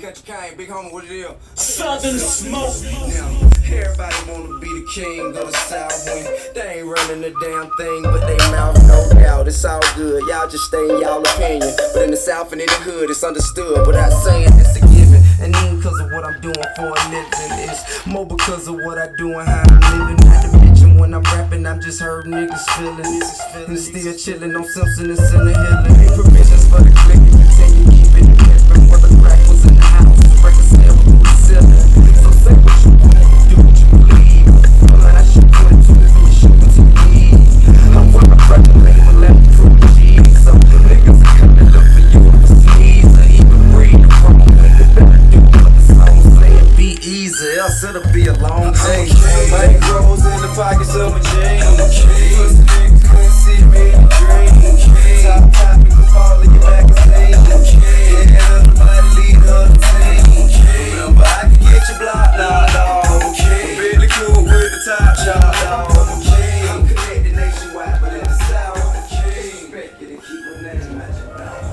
Country Kane, big homie, what it is? Southern Smoke. Now, everybody wanna be the king of the South when they ain't running the damn thing, but they mouth, no doubt. It's all good, y'all just stay in y'all opinion. But in the South and in the hood, it's understood without saying it's a given. And even cause of what I'm doing for a living, it's more because of what I do and how I'm living. Not to mention when I'm rapping, I'm just heard niggas feeling. And still chilling on Simpson and Silly Hill. Ain't provisions for the click and continue keeping it pimpin'. For the crack was in the house, record sale through the ceiling. So say what you want, do what you believe. Well, I should put it to you, you should what you need. I'm from a brother label, let me prove G. So the niggas are coming up for you if it's sneeze or even breathe. From a window, better do what the song saying. Be easy, else it'll be a long day. Money grows in the pockets of my jeans. Pussy niggas couldn't see me in the dream. Top topic of all of your magazines. Yeah, everybody lead up the team. Remember, I can get your block locked off. Really cool with the top chopped off. I'm connected nationwide, but in the South, expect you to keep my name at your mouth.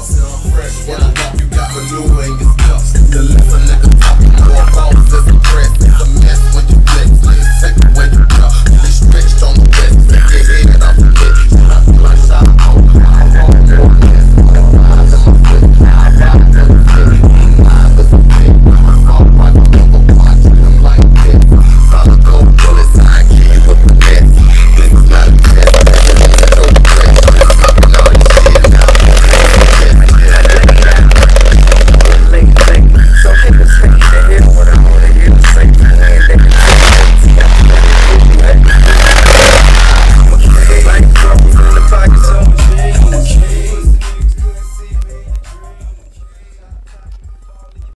Fresh when I walk, you got manure in your stuff. The less a nigga talking, more balls is impressed.